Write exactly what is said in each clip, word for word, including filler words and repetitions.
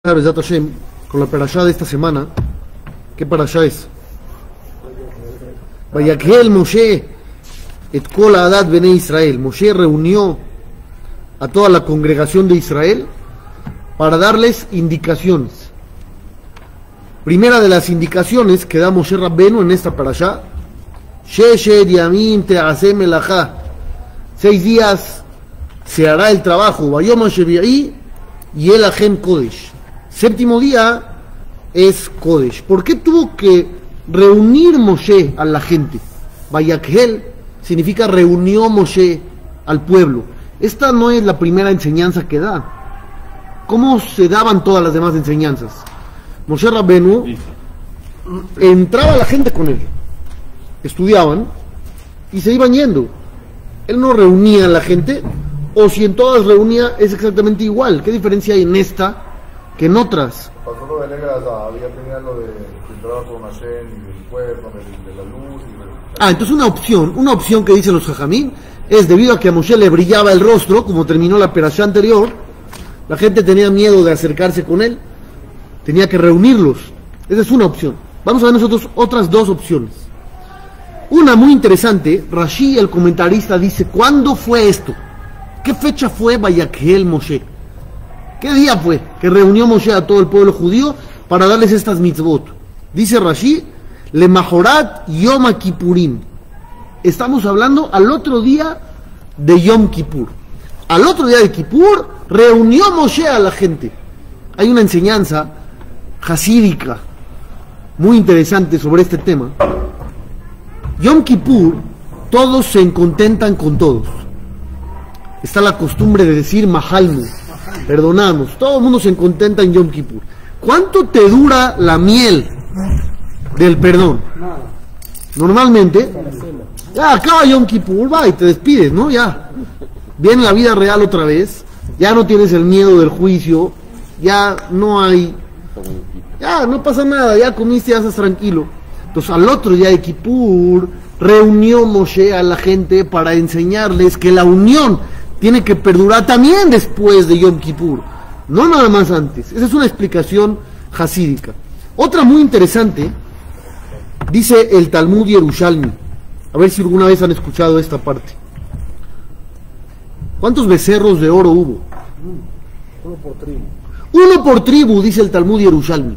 Bezat Hashem, con la parashá de esta semana. ¿Qué parashá es? Vayakhel Moshe et kol ha'adat bnei Israel. Moshe reunió a toda la congregación de Israel para darles indicaciones. Primera de las indicaciones que da Moshe Rabbenu en esta parashá: Sheshet yamim te'aseh melachá. Seis días se hará el trabajo. Vayom hashevi'i yeh lachem kodesh. Séptimo día es Kodesh. ¿Por qué tuvo que reunir Moshe a la gente? Vayakhel significa reunió Moshe al pueblo. Esta no es la primera enseñanza que da. ¿Cómo se daban todas las demás enseñanzas? Moshe Rabbenu entraba la gente con él, estudiaban y se iban yendo. Él no reunía a la gente, o si en todas reunía es exactamente igual. ¿Qué diferencia hay en esta que en otras? Pasó lo de Negras, había tenía lo de que entraba con Hashem y después con el de la luz y el... Ah, entonces una opción, una opción que dicen los Jajamín es debido a que a Moshe le brillaba el rostro, como terminó la perashá anterior, la gente tenía miedo de acercarse con él, tenía que reunirlos. Esa es una opción. Vamos a ver nosotros otras dos opciones. Una muy interesante, Rashi, el comentarista, dice: ¿cuándo fue esto? ¿Qué fecha fue Vayakhel Moshe? ¿Qué día fue que reunió Moshe a todo el pueblo judío para darles estas mitzvot? Dice Rashi: Le majorat Yom Kippurim. Estamos hablando al otro día de Yom Kippur. Al otro día de Kippur reunió Moshe a la gente. Hay una enseñanza hasídica muy interesante sobre este tema. Yom Kippur, todos se contentan con todos. Está la costumbre de decir Mahalnu, perdonamos. Todo el mundo se contenta en Yom Kippur. ¿Cuánto te dura la miel del perdón? Normalmente, ya acaba Yom Kippur, va y te despides, ¿no? Ya viene la vida real otra vez, ya no tienes el miedo del juicio, ya no hay, ya no pasa nada, ya comiste, ya estás tranquilo. Entonces al otro día de Kippur reunió Moshe a la gente para enseñarles que la unión tiene que perdurar también después de Yom Kippur, no nada más antes. Esa es una explicación hasídica. Otra muy interesante, dice el Talmud Yerushalmi. A ver si alguna vez han escuchado esta parte. ¿Cuántos becerros de oro hubo? Uno por tribu. Uno por tribu, dice el Talmud Yerushalmi.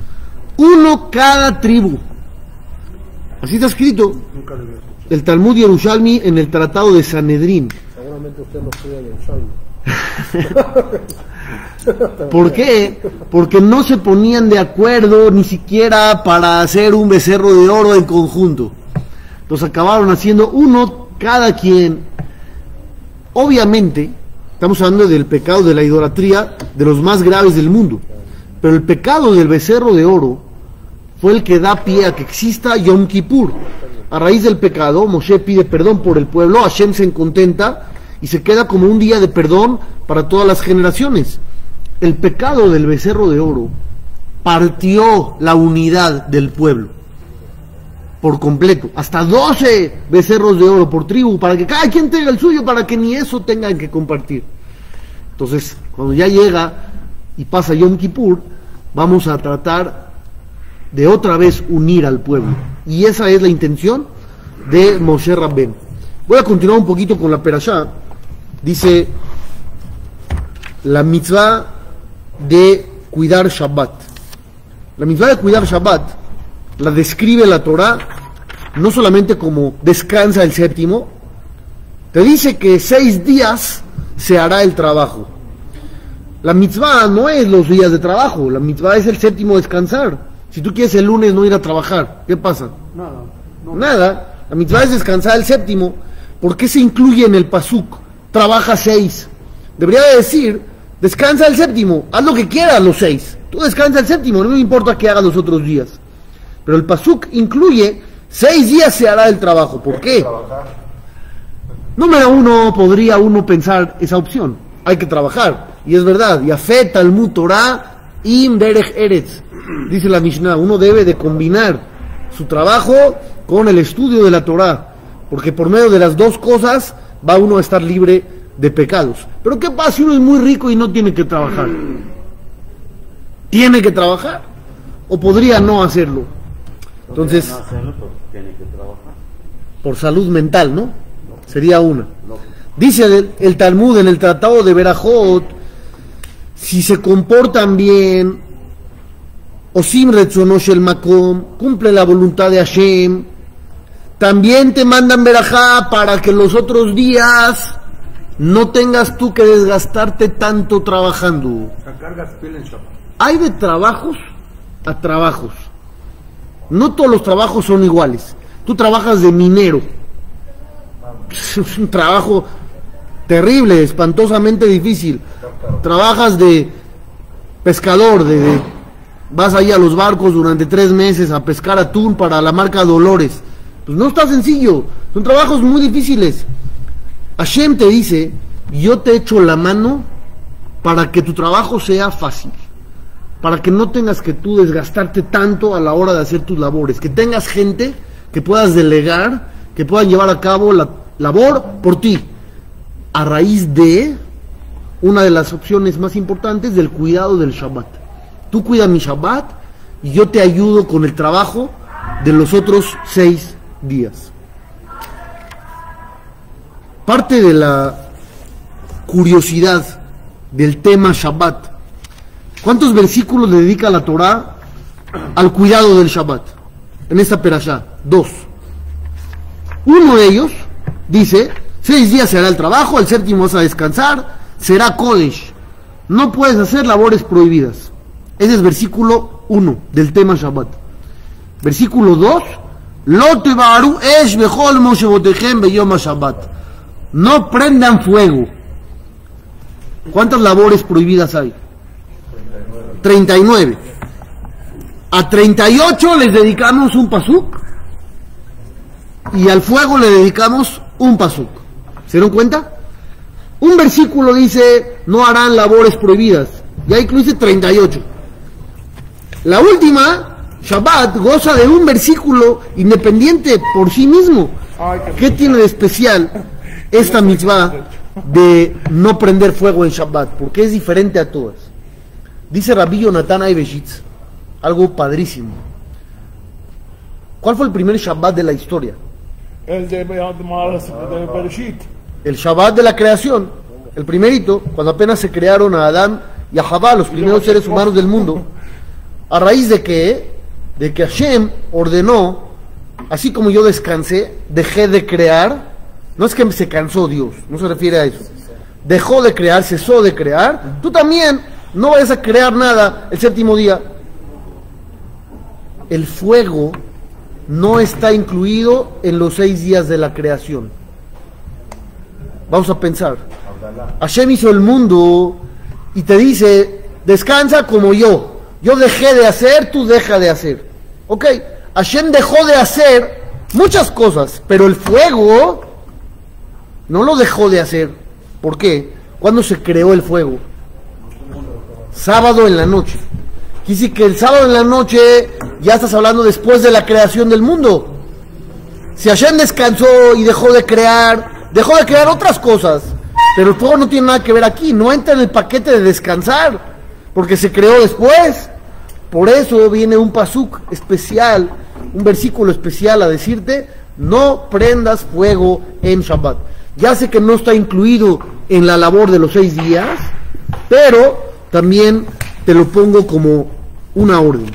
Uno cada tribu. Así está escrito el Talmud Yerushalmi en el Tratado de Sanedrín. Seguramente usted no estudia Yerushalmi. ¿Por qué? Porque no se ponían de acuerdo ni siquiera para hacer un becerro de oro en conjunto. Entonces acabaron haciendo uno cada quien. Obviamente estamos hablando del pecado de la idolatría, de los más graves del mundo, pero el pecado del becerro de oro fue el que da pie a que exista Yom Kippur. A raíz del pecado, Moshe pide perdón por el pueblo, Hashem se contenta y se queda como un día de perdón para todas las generaciones. El pecado del becerro de oro partió la unidad del pueblo por completo, hasta doce becerros de oro por tribu, para que cada quien tenga el suyo, para que ni eso tengan que compartir. Entonces, cuando ya llega y pasa Yom Kippur, vamos a tratar de otra vez unir al pueblo, y esa es la intención de Moshe Rabbenu. Voy a continuar un poquito con la perashá. Dice la mitzvah de cuidar Shabbat. La mitzvah de cuidar Shabbat la describe la Torah no solamente como descansa el séptimo, te dice que seis días se hará el trabajo. La mitzvah no es los días de trabajo, la mitzvah es el séptimo descansar. Si tú quieres el lunes no ir a trabajar, ¿qué pasa? Nada. No. Nada. La mitzvah es descansar el séptimo. ¿Por qué se incluye en el pasuk? Trabaja seis. Debería de decir, descansa el séptimo, haz lo que quieras los seis. Tú descansa el séptimo, no me importa que hagas los otros días. Pero el pasuk incluye, seis días se hará el trabajo. ¿Por qué? Número uno, podría uno pensar esa opción. Hay que trabajar. Y es verdad, Yafé Talmud Torah im derech eretz. Dice la Mishnah, uno debe de combinar su trabajo con el estudio de la Torah, porque por medio de las dos cosas va uno a estar libre de pecados. Pero ¿qué pasa si uno es muy rico y no tiene que trabajar? tiene que trabajar o podría no hacerlo. Entonces, no hacerlo, pero tiene que trabajar. Por salud mental, ¿no? No. Sería una. No. Dice el, el Talmud en el Tratado de Berajot, si se comportan bien, Osim Retzono Shel Makom, cumple la voluntad de Hashem, también te mandan Berajá para que los otros días no tengas tú que desgastarte tanto trabajando. Cargas piel en Shabbat. Hay de trabajos a trabajos. No todos los trabajos son iguales. Tú trabajas de minero. Es un trabajo terrible, espantosamente difícil. Trabajas de pescador, de, de vas ahí a los barcos durante tres meses a pescar atún para la marca Dolores. Pues no está sencillo, son trabajos muy difíciles. Hashem te dice, yo te echo la mano para que tu trabajo sea fácil, para que no tengas que tú desgastarte tanto a la hora de hacer tus labores, que tengas gente que puedas delegar, que puedan llevar a cabo la labor por ti, a raíz de una de las opciones más importantes del cuidado del Shabbat. Tú cuida mi Shabbat y yo te ayudo con el trabajo de los otros seis días. Parte de la curiosidad del tema Shabbat, ¿cuántos versículos le dedica la Torá al cuidado del Shabbat? En esta perashá, dos. Uno de ellos dice, seis días se hará el trabajo, el séptimo vas a descansar, será Kodesh, no puedes hacer labores prohibidas. Ese es versículo uno del tema Shabbat. Versículo dos, Lo tebaru esh bechol moshevotechem beyom Shabbat, no prendan fuego. ¿Cuántas labores prohibidas hay? treinta y nueve. A treinta y ocho les dedicamos un pasuk y al fuego le dedicamos un pasuk. ¿Se dieron cuenta? Un versículo dice no harán labores prohibidas y ahí incluye treinta y ocho. La última, Shabbat, goza de un versículo independiente por sí mismo. ¿Qué tiene de especial esta mitzvah de no prender fuego en Shabbat? Porque es diferente a todas. Dice Rabbi Yonatan Aibeshitz algo padrísimo. ¿Cuál fue el primer Shabbat de la historia? El de, de, de Bereshit. El Shabbat de la creación, el primerito, cuando apenas se crearon a Adán y a Javá, los primeros seres humanos del mundo. ¿A raíz de qué? De que Hashem ordenó, así como yo descansé, dejé de crear. No es que se cansó Dios, no se refiere a eso. Dejó de crear, cesó de crear. Tú también no vayas a crear nada el séptimo día. El fuego no está incluido en los seis días de la creación. Vamos a pensar. Hashem hizo el mundo y te dice, descansa como yo. Yo dejé de hacer, tú deja de hacer. Ok, Hashem dejó de hacer muchas cosas, pero el fuego no lo dejó de hacer. ¿Por qué? ¿Cuándo se creó el fuego? Sábado en la noche. Dice que el sábado en la noche ya estás hablando después de la creación del mundo. Si Hashem descansó y dejó de crear, dejó de crear otras cosas, pero el fuego no tiene nada que ver aquí, no entra en el paquete de descansar, porque se creó después. Por eso viene un pasuk especial, un versículo especial a decirte, no prendas fuego en Shabbat. Ya sé que no está incluido en la labor de los seis días, pero también te lo pongo como una orden.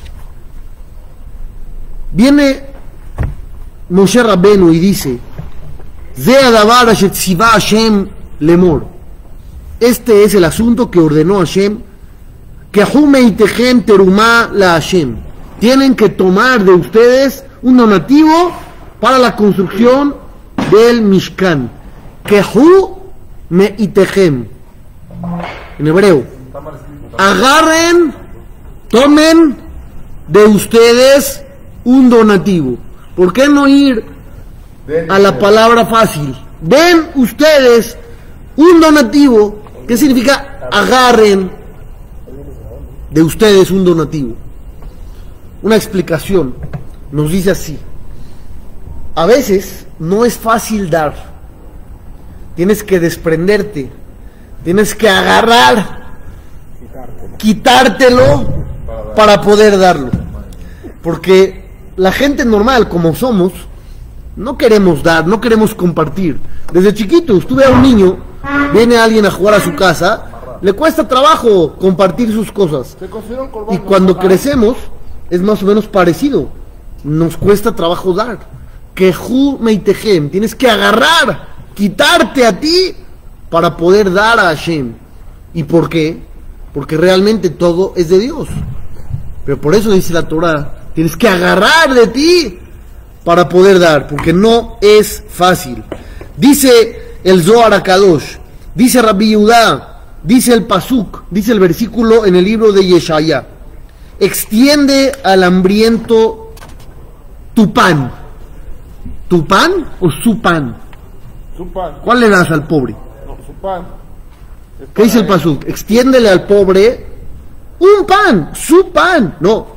Viene Moshe Rabbenu y dice, Ze adavar asher tziva Hashem lemor. Este es el asunto que ordenó Hashem, que Humeitechem terumá la Hashem. Tienen que tomar de ustedes un donativo para la construcción del Mishkan. Que Humeitechem. En hebreo. Agarren, tomen de ustedes un donativo. ¿Por qué no ir a la palabra fácil? Den ustedes un donativo. ¿Qué significa agarren de ustedes un donativo? Una explicación nos dice así: a veces no es fácil dar, tienes que desprenderte, tienes que agarrar quitártelo para poder darlo. Porque la gente normal, como somos, no queremos dar, no queremos compartir. Desde chiquitos, tú ves a un niño, viene alguien a jugar a su casa, le cuesta trabajo compartir sus cosas. Y cuando crecemos, es más o menos parecido. Nos cuesta trabajo dar. Kehu meitejem, tienes que agarrar, quitarte a ti para poder dar a Hashem. ¿Y por qué? Porque realmente todo es de Dios. Pero por eso dice la Torah, tienes que agarrar de ti para poder dar, porque no es fácil. Dice el Zohar HaKadosh, dice Rabbi Yehudá, dice el Pasuk, dice el versículo en el libro de Yeshaya, extiende al hambriento tu pan. ¿Tu pan o su pan? Su pan. ¿Cuál le das al pobre? No, su pan. Es ¿Qué dice el para él. Pasuk? Extiéndele al pobre un pan, su pan, no.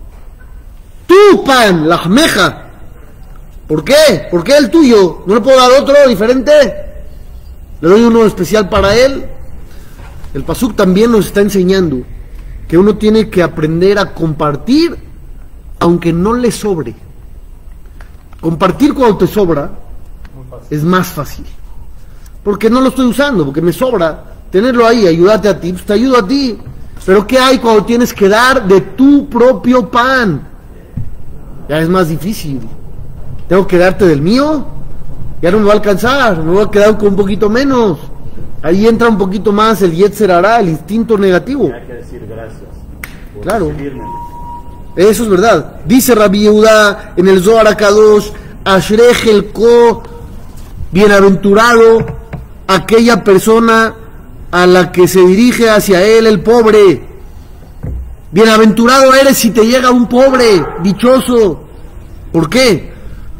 Tu pan, la jmeja. ¿Por qué? ¿Por qué el tuyo? ¿No le puedo dar otro diferente? ¿Le doy uno especial para él? El Pasuk también nos está enseñando que uno tiene que aprender a compartir aunque no le sobre. Compartir cuando te sobra es más fácil. Porque no lo estoy usando, porque me sobra. Tenerlo ahí, ayúdate a ti, pues te ayudo a ti. Pero ¿qué hay cuando tienes que dar de tu propio pan? Ya es más difícil. Tengo que darte del mío, ya no me va a alcanzar, me voy a quedar con un poquito menos. Ahí entra un poquito más el Yetzer Hará, el instinto negativo. Hay que decir gracias por Claro. recibirme. Eso es verdad. Dice Rabbi Yehudá en el Zohar HaKadosh, Ashrei Helko, bienaventurado aquella persona a la que se dirige hacia él el pobre. Bienaventurado eres si te llega un pobre, dichoso. ¿Por qué?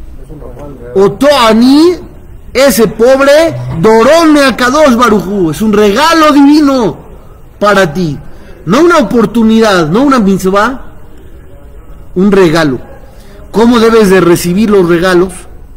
Oto Ani, ese pobre, Dorone HaKadosh Baruj Hu, es un regalo divino para ti. No una oportunidad, no una mitzvah, un regalo. ¿Cómo debes de recibir los regalos?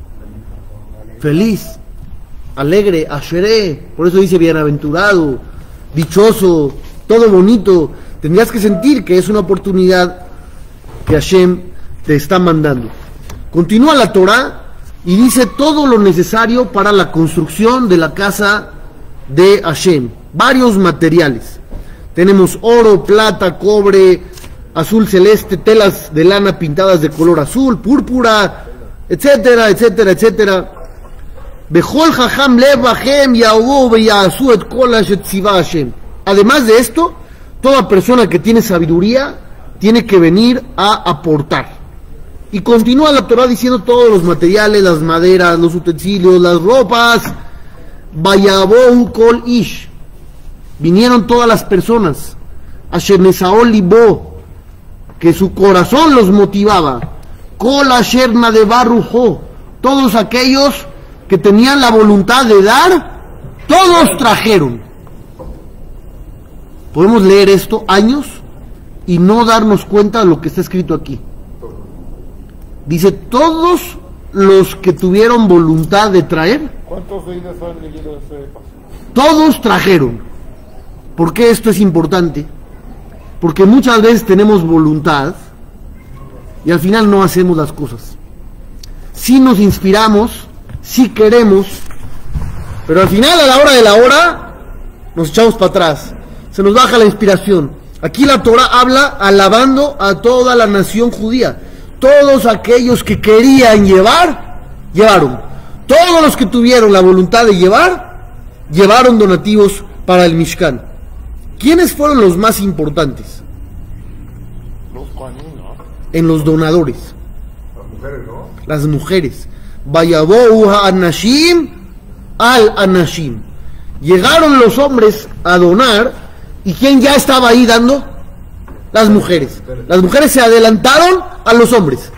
Feliz, alegre, asheré, por eso dice bienaventurado, dichoso, todo bonito. Tendrías que sentir que es una oportunidad que Hashem te está mandando. Continúa la Torah y dice todo lo necesario para la construcción de la casa de Hashem. Varios materiales. Tenemos oro, plata, cobre, azul celeste, telas de lana pintadas de color azul, púrpura, etcétera, etcétera, etcétera. Bechol jajam lev bachem yahu veyasu et kol asher tzivah Hashem. Además de esto, toda persona que tiene sabiduría tiene que venir a aportar. Y continúa la Torah diciendo todos los materiales, las maderas, los utensilios, las ropas. Vayabou kol ish. Vinieron todas las personas. Asher nesaol libo, que su corazón los motivaba. Kol asher nadebar rujo, todos aquellos que tenían la voluntad de dar, todos trajeron. Podemos leer esto años y no darnos cuenta de lo que está escrito aquí. Dice, todos los que tuvieron voluntad de traer, ¿Cuántos leídos han leído ese paso? todos trajeron. ¿Por qué esto es importante? Porque muchas veces tenemos voluntad y al final no hacemos las cosas. Sí nos inspiramos, sí queremos, pero al final, a la hora de la hora, nos echamos para atrás. Se nos baja la inspiración. Aquí la Torah habla alabando a toda la nación judía. Todos aquellos que querían llevar, llevaron. Todos los que tuvieron la voluntad de llevar, llevaron donativos para el Mishkan. ¿Quiénes fueron los más importantes Los Kohanim, ¿no? en los donadores? Las mujeres, ¿no? Las mujeres. Vayabou ha'anashim al anashim. Llegaron los hombres a donar, ¿y quién ya estaba ahí dando? Las mujeres. Las mujeres se adelantaron a los hombres.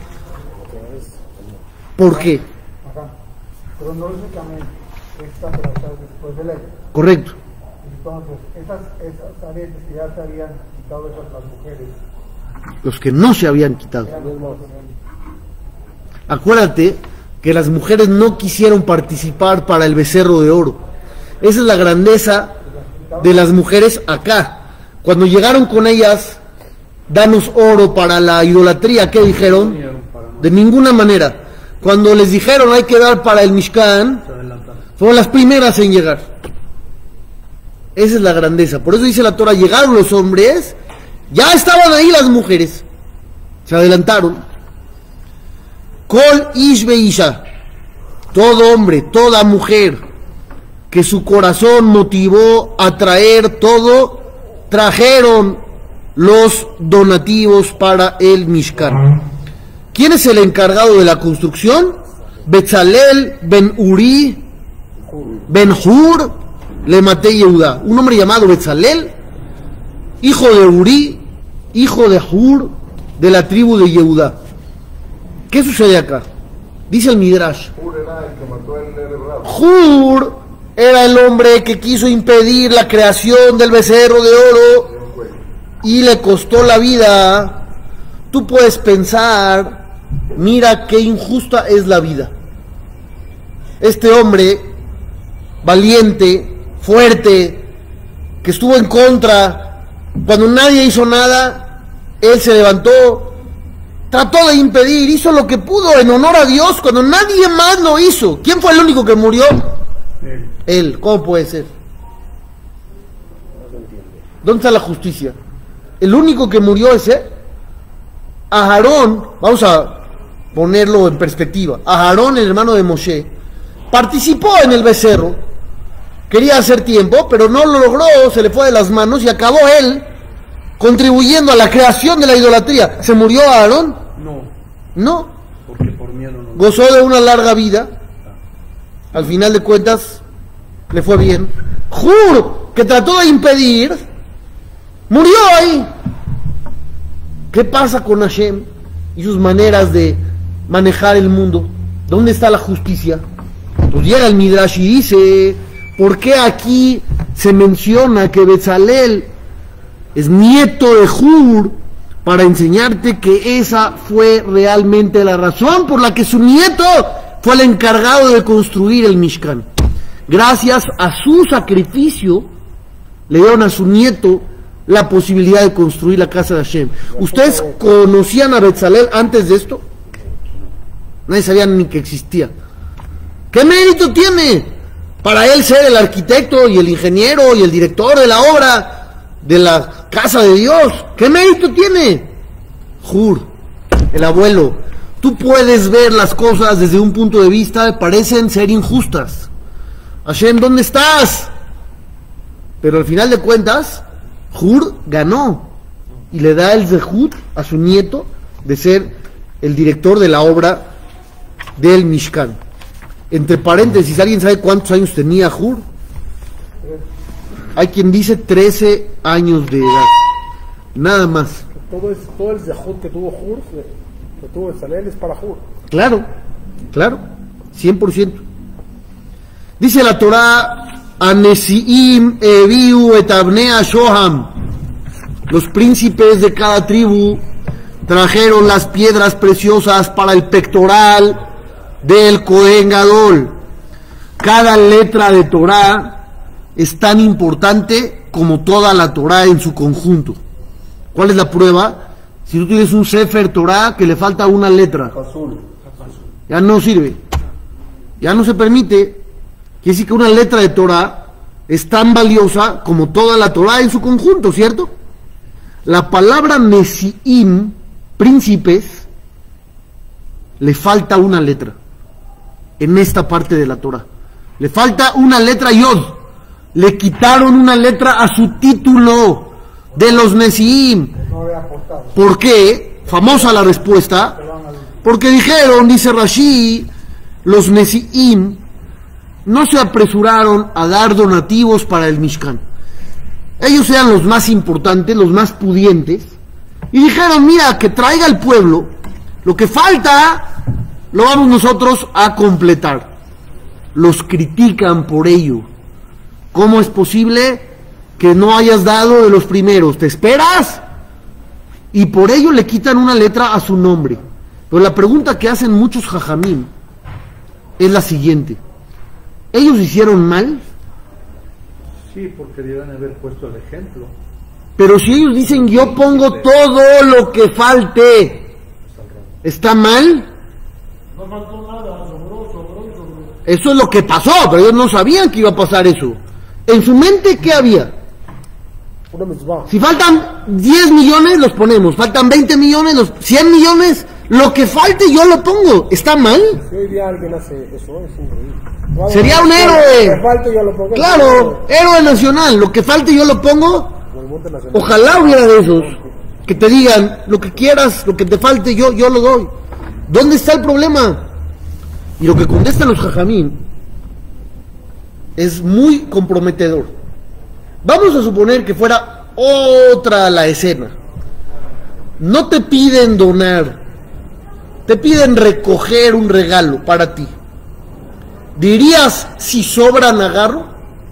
¿Por qué? Ajá. Cronológicamente, esta trata después de ley. Correcto. Entonces, esas, esas aretes que ya se habían quitado esas las mujeres, Los que no se habían quitado. eran los más. Acuérdate que las mujeres no quisieron participar para el becerro de oro. Esa es la grandeza de las mujeres acá. Cuando llegaron con ellas, danos oro para la idolatría, ¿qué dijeron? De ninguna manera. Cuando les dijeron hay que dar para el Mishkan, fueron las primeras en llegar. Esa es la grandeza. Por eso dice la Torah, llegaron los hombres, ya estaban ahí las mujeres. Se adelantaron. Kol ish veisha, todo hombre, toda mujer que su corazón motivó a traer todo, trajeron los donativos para el Mishkan. ¿Quién es el encargado de la construcción? Betzalel ben Uri ben Hur le maté Yehuda. Un hombre llamado Betzalel, hijo de Uri, hijo de Hur, de la tribu de Yehuda. ¿Qué sucede acá? Dice el Midrash. Hur era el que mató el Erebrado. Hur era el hombre que quiso impedir la creación del becerro de oro y le costó la vida. Tú puedes pensar, mira qué injusta es la vida. Este hombre valiente, fuerte, que estuvo en contra, cuando nadie hizo nada, él se levantó, trató de impedir, hizo lo que pudo en honor a Dios cuando nadie más lo hizo. ¿Quién fue el único que murió? Él. Él. ¿Cómo puede ser? ¿Dónde está la justicia? El único que murió es él. A Aarón, vamos a ponerlo en perspectiva, a Aarón, el hermano de Moshe, participó en el becerro, quería hacer tiempo, pero no lo logró, se le fue de las manos y acabó él contribuyendo a la creación de la idolatría. ¿Se murió Aarón? No, No. porque por miedo no. Gozó de una larga vida. Al final de cuentas, le fue bien. Hur, que trató de impedir, murió ahí. ¿Qué pasa con Hashem y sus maneras de manejar el mundo? ¿Dónde está la justicia? Pues llega el Midrash y dice, ¿por qué aquí se menciona que Betzalel es nieto de Hur? Para enseñarte que esa fue realmente la razón por la que su nieto fue el encargado de construir el Mishkan. Gracias a su sacrificio le dieron a su nieto la posibilidad de construir la casa de Hashem. ¿Ustedes conocían a Betzalel antes de esto? Nadie sabía ni que existía. ¿Qué mérito tiene para él ser el arquitecto y el ingeniero y el director de la obra de la casa de Dios? ¿Qué mérito tiene? Hur, el abuelo. Tú puedes ver las cosas desde un punto de vista que parecen ser injustas. Hashem, ¿dónde estás? Pero al final de cuentas, Hur ganó y le da el zehut a su nieto de ser el director de la obra del Mishkan. Entre paréntesis, ¿alguien sabe cuántos años tenía Hur? Hay quien dice trece años de edad, nada más. Todo, es, todo el zehut que tuvo Hur, que tuvo Betzalel, es para Hur. Claro, claro, cien por ciento. Dice la Torah, Anesiim eviu et abnea shoham. Los príncipes de cada tribu trajeron las piedras preciosas para el pectoral del Cohen Gadol. Cada letra de Torah es tan importante como toda la Torah en su conjunto. ¿Cuál es la prueba? Si tú tienes un Sefer Torah que le falta una letra, ya no sirve, ya no se permite. Quiere decir que una letra de Torah es tan valiosa como toda la Torah en su conjunto, ¿cierto? La palabra Nesiim, príncipes, le falta una letra en esta parte de la Torah. Le falta una letra Yod. Le quitaron una letra a su título de los Nesiim. ¿Por qué? Famosa la respuesta. Porque dijeron, dice Rashi, los Nesiim no se apresuraron a dar donativos para el Mishkan. Ellos eran los más importantes, los más pudientes, y dijeron, mira, que traiga el pueblo, lo que falta lo vamos nosotros a completar. Los critican por ello. ¿Cómo es posible que no hayas dado de los primeros? ¿Te esperas? Y por ello le quitan una letra a su nombre. Pero la pregunta que hacen muchos jajamim es la siguiente: ¿ellos hicieron mal? Sí, porque deben haber puesto el ejemplo. Pero si ellos dicen yo pongo todo lo que falte, ¿está mal? No faltó nada, sobró, sobró y sobró. Eso es lo que pasó, pero ellos no sabían que iba a pasar eso. En su mente, ¿qué había? Una mitzvah. Si faltan diez millones, los ponemos. Faltan veinte millones, los cien millones. Lo que falte, yo lo pongo. ¿Está mal? Si hoy día alguien hace eso, es increíble. Sería un Lo héroe. que falte, yo lo pongo. Claro, héroe nacional. Lo que falte, yo lo pongo. Como el monte nacional. Ojalá hubiera de esos. Que te digan, lo que quieras, lo que te falte, yo, yo lo doy. ¿Dónde está el problema? Y lo que contestan los jajamín es muy comprometedor. Vamos a suponer que fuera otra la escena. No te piden donar, te piden recoger un regalo para ti. ¿Dirías si sobran agarro?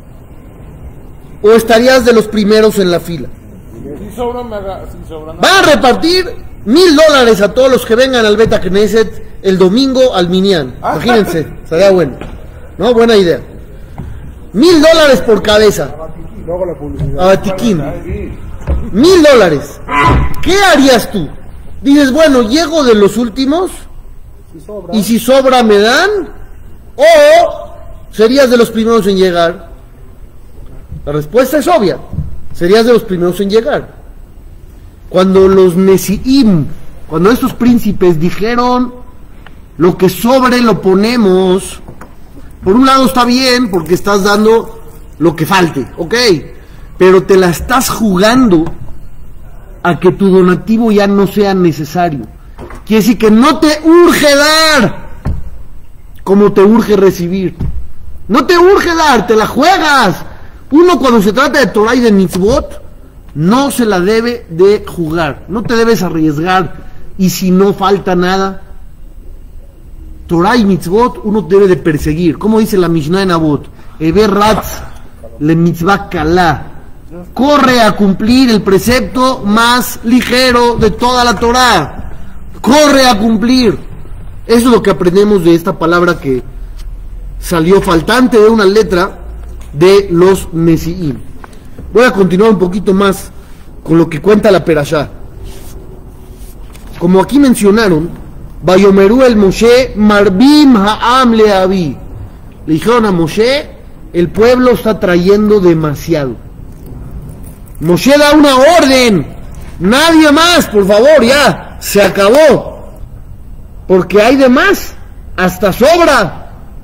¿O estarías de los primeros en la fila? Si sobran, me haga, si sobran. Van a repartir mil dólares a todos los que vengan al Beta Knesset el domingo al Minyan. Imagínense, estaría bueno. ¿No? Buena idea. Mil dólares por cabeza. Luego la publicidad. A Batiquín. Mil dólares. ¿Qué harías tú? Dices, bueno, llego de los últimos Si sobra. y si sobra me dan, o serías de los primeros en llegar. La respuesta es obvia. Serías de los primeros en llegar. Cuando los Nesiim, cuando estos príncipes dijeron, lo que sobre lo ponemos, por un lado está bien porque estás dando lo que falte, ok, pero te la estás jugando a que tu donativo ya no sea necesario. Quiere decir que no te urge dar como te urge recibir. No te urge dar, te la juegas. Uno cuando se trata de Torah y de mitzvot, no se la debe de jugar, no te debes arriesgar. Y si no falta nada, Torah y mitzvot uno debe de perseguir. Como dice la Mishnah en Avot, Eber Ratz le mitzvah kalá, corre a cumplir el precepto más ligero de toda la Torah, corre a cumplir. Eso es lo que aprendemos de esta palabra que salió faltante de una letra de los Nesiim. Voy a continuar un poquito más con lo que cuenta la Perashá. Como aquí mencionaron, Vayomerú el Moshe Marbim Ha'am Leavi. Le dijeron a Moshe, el pueblo está trayendo demasiado. Moshe da una orden, nadie más, por favor, ya, se acabó. Porque hay de más, hasta sobra.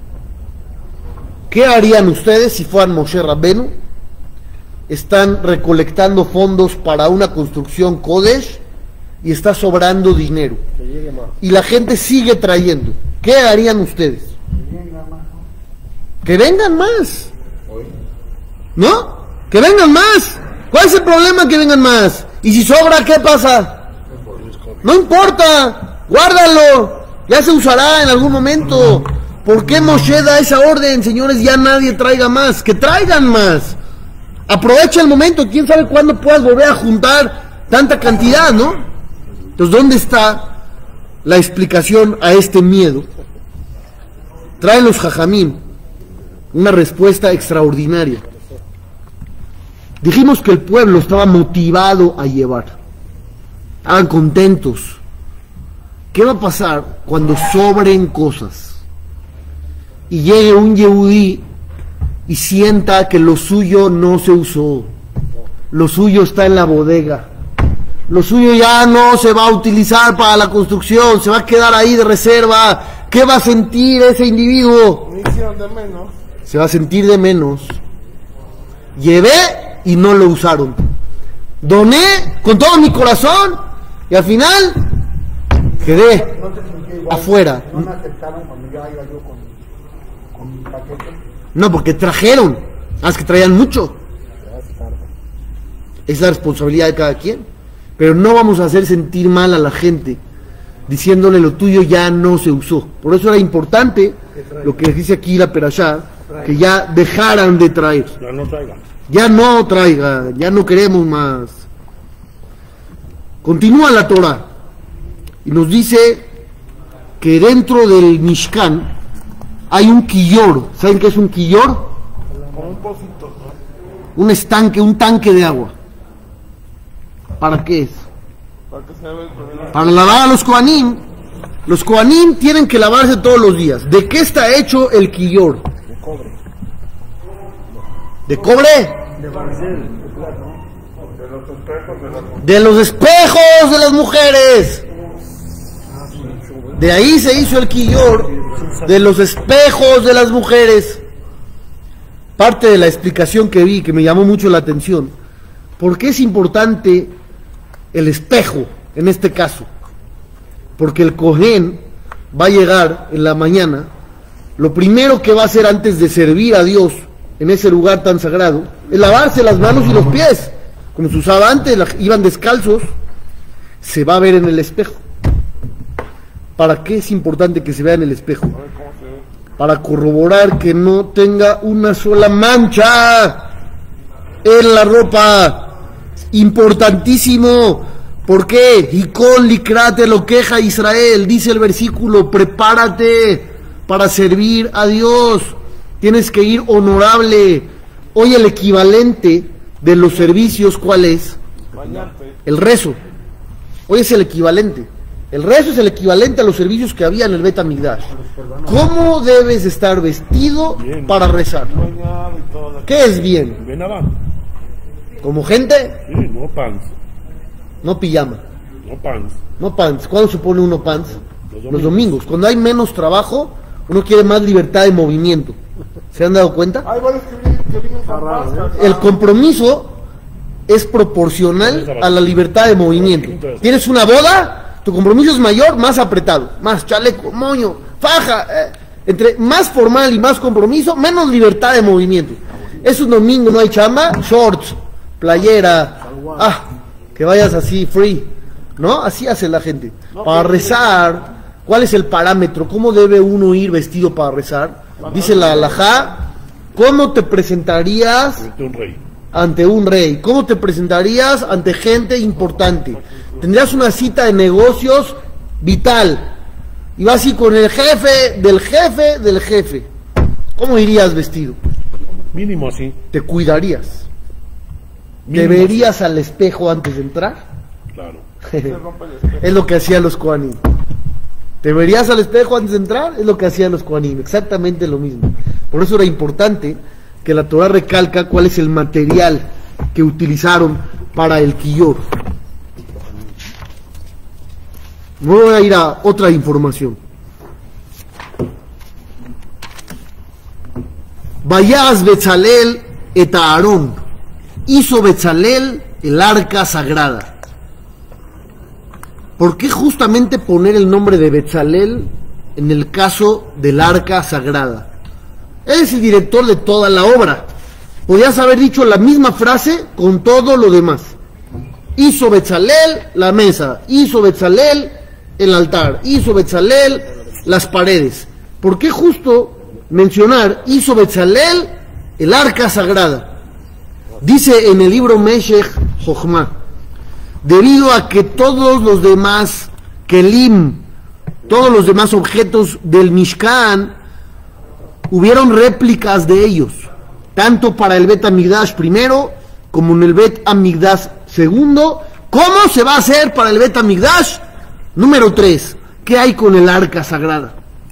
¿Qué harían ustedes si fueran Moshe Rabbenu? Están recolectando fondos para una construcción Kodesh y está sobrando dinero. Que llegue más. Y la gente sigue trayendo. ¿Qué harían ustedes? Que llegue más. Que vengan más. ¿No? Que vengan más. ¿Cuál es el problema que vengan más? Y si sobra, ¿qué pasa? No importa. Guárdalo. Ya se usará en algún momento. ¿Por qué Moshe da esa orden? Señores, ya nadie traiga más. Que traigan más. Aprovecha el momento. ¿Quién sabe cuándo puedas volver a juntar tanta cantidad, no? Entonces, ¿dónde está la explicación a este miedo? Traen los jajamín una respuesta extraordinaria. Dijimos que el pueblo estaba motivado a llevar. Estaban contentos. ¿Qué va a pasar cuando sobren cosas? Y llegue un Yehudí y sienta que lo suyo no se usó. Lo suyo está en la bodega. Lo suyo ya no se va a utilizar para la construcción, se va a quedar ahí de reserva. ¿Qué va a sentir ese individuo? Me hicieron de menos. Se va a sentir de menos. Llevé y no lo usaron. Doné con todo mi corazón y al final quedé No te sentí igual. afuera. No me aceptaron cuando ya iba yo con, con mi paquete. No, porque trajeron. Ah, es que traían mucho. Es la responsabilidad de cada quien. Pero no vamos a hacer sentir mal a la gente diciéndole lo tuyo ya no se usó. Por eso era importante lo que dice aquí la Perashá, que ya dejaran de traer. Ya no traigan. Ya no traiga, ya no queremos más. Continúa la Torah y nos dice que dentro del Mishkan hay un quillor. ¿Saben qué es un quillor? Con un pocito, ¿no? Un estanque, un tanque de agua. ¿para qué es? Para que se vea el primer- Para lavar a los Kohanim. Los Kohanim tienen que lavarse todos los días. ¿De qué está hecho el quillor? De cobre. ¿De cobre? De barcel, de plata. de los espejos de la mujer. De los espejos de las mujeres. De ahí se hizo el quillor, de los espejos de las mujeres. Parte de la explicación que vi, que me llamó mucho la atención. ¿Por qué es importante el espejo en este caso? Porque el Cohen va a llegar en la mañana, lo primero que va a hacer antes de servir a Dios en ese lugar tan sagrado, es lavarse las manos y los pies, como se usaba antes, la- iban descalzos, se va a ver en el espejo. ¿Para qué es importante que se vea en el espejo? Para corroborar que no tenga una sola mancha en la ropa. Importantísimo. ¿Por qué? Y con licrate lo queja Israel, dice el versículo, prepárate para servir a Dios. Tienes que ir honorable. Hoy el equivalente de los servicios, ¿cuál es? El rezo. Hoy es el equivalente. El rezo es el equivalente a los servicios que había en el Bet Hamikdash. ¿Cómo debes estar vestido para rezar? Bañado y todo. ¿Qué es bien? Bien abajo. ¿Como gente? Sí, no pants. No pijama, No pants. no pants. ¿Cuándo se pone uno pants? Los domingos. Los domingos. Cuando hay menos trabajo, uno quiere más libertad de movimiento. ¿Se han dado cuenta? Hay varios que vienen, que vienen con máscaras. El compromiso es proporcional a la libertad de movimiento. Tienes una boda, tu compromiso es mayor, más apretado, más chaleco, moño, faja, eh, entre más formal y más compromiso, menos libertad de movimiento. Es un domingo, no hay chamba, shorts, playera, ah, que vayas así free, ¿no? Así hace la gente. Para rezar, ¿cuál es el parámetro? ¿Cómo debe uno ir vestido para rezar? Dice la halajá, ¿cómo te presentarías Vete un rey. ante un rey? ¿Cómo te presentarías ante gente importante? Tendrías una cita de negocios vital y vas así con el jefe del jefe del jefe. ¿Cómo irías vestido? Mínimo así. ¿Te cuidarías? Mínimo ¿Te verías al espejo antes de entrar? así. Claro. Es lo que hacían los Kohanim. ¿Te verías al espejo antes de entrar? Es lo que hacían los Kohanim, exactamente lo mismo. Por eso era importante que la Torah recalca cuál es el material que utilizaron para el quillor. Voy a ir a otra información. Vayas Betzalel et Aarón. Hizo Betzalel el arca sagrada. ¿Por qué justamente poner el nombre de Betzalel en el caso del arca sagrada? Él es el director de toda la obra. Podías haber dicho la misma frase con todo lo demás. Hizo Betzalel la mesa, hizo Betzalel el altar, hizo Betzalel las paredes. ¿Por qué justo mencionar hizo Betzalel el arca sagrada? Dice en el libro Meshech Jochma, debido a que todos los demás kelim, todos los demás objetos del Mishkan, hubieron réplicas de ellos, tanto para el Bet Hamikdash primero, como en el Bet Hamikdash segundo. ¿Cómo se va a hacer para el Bet Hamikdash número tres? ¿Qué hay con el arca sagrada?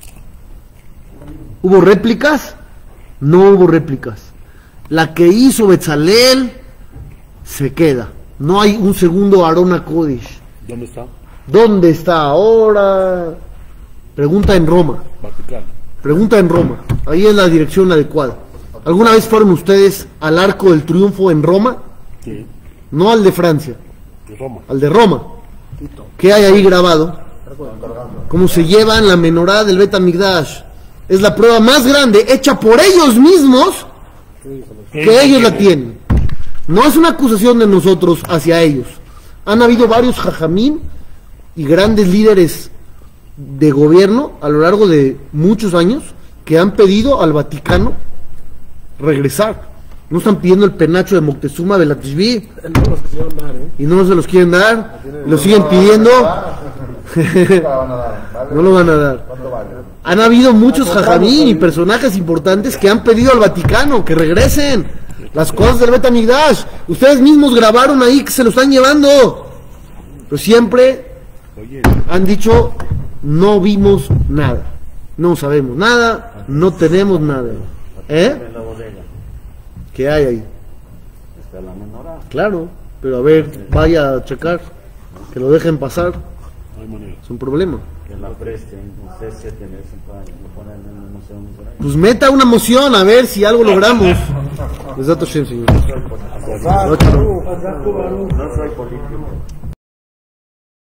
¿Hubo réplicas? No hubo réplicas. La que hizo Betzalel se queda. No hay un segundo Aarón HaKodesh. ¿Dónde está? ¿Dónde está ahora? Pregunta en Roma. Vaticano. Pregunta en Roma. Ahí es la dirección adecuada. ¿Alguna vez fueron ustedes al Arco del Triunfo en Roma? Sí. No al de Francia, De Roma. al de Roma. ¿Qué hay ahí grabado? Cómo se llevan la menorá del Bet Hamikdash. Es la prueba más grande hecha por ellos mismos que ellos la tienen. No es una acusación de nosotros hacia ellos. Han habido varios jajamín y grandes líderes de gobierno a lo largo de muchos años que han pedido al Vaticano regresar. No están pidiendo el penacho de Moctezuma de la Tishbi y no se los quieren dar, lo siguen pidiendo. La van a dar, ¿vale? No lo van a dar. ¿Cuánto vale? Han habido muchos jajamín y personajes importantes que han pedido al Vaticano que regresen. las cosas del Bet Hamikdash. Ustedes mismos grabaron ahí que se lo están llevando. Pero siempre Oye, han dicho, no vimos nada. No sabemos nada, no tenemos nada. ¿Eh? En la bodega ¿Qué hay ahí? está la menorá. Claro, pero a ver, vaya a checar. Que lo dejen pasar. no hay manera. Es un problema. Que la presten, no sé si tiene ese pan, lo ponen en el museo por ahí. Pues meta una moción, a ver si algo logramos. Les dato Shem, señor. No soy político.